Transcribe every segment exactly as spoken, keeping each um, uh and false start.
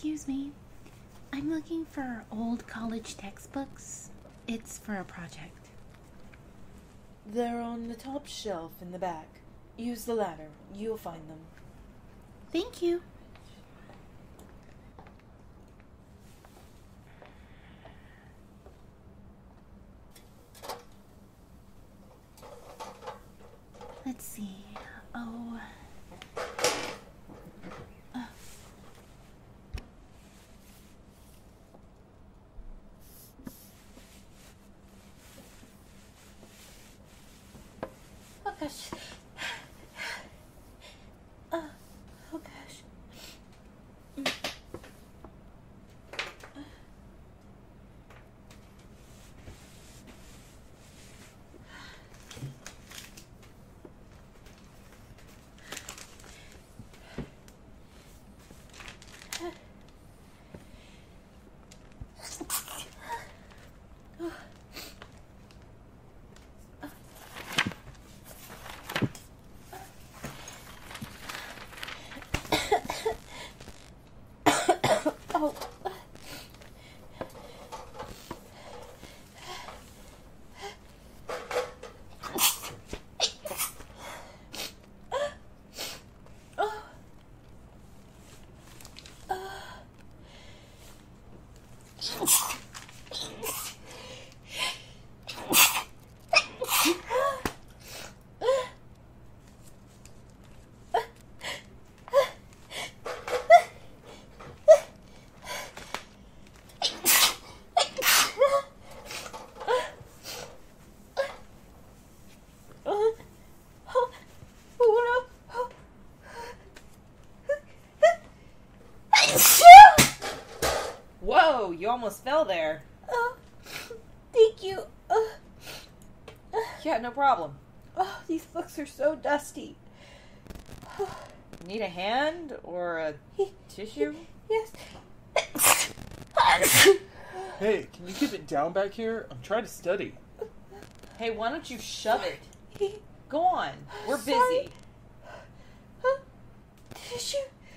Excuse me. I'm looking for old college textbooks. It's for a project. They're on the top shelf in the back. Use the ladder. You'll find them. Thank you. Let's see. Oh. Uh. Oh gosh. Uh, oh gosh. Mm. Oh. Whoa, you almost fell there. Oh, thank you. Uh, uh, Yeah, no problem. oh, these books are so dusty. Need a hand or a tissue? Yes. Hey, can you keep it down back here? I'm trying to study. Hey, why don't you shove it? Go on. We're busy. Sorry. Huh? Tissue?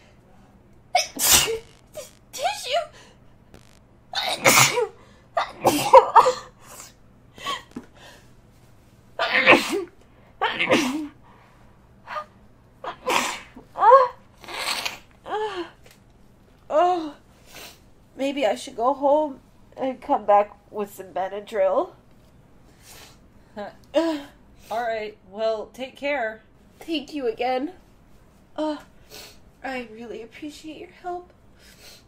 Tissue? Oh, maybe I should go home and come back with some Benadryl. Alright, well, take care. Thank you again. Oh, I really appreciate your help.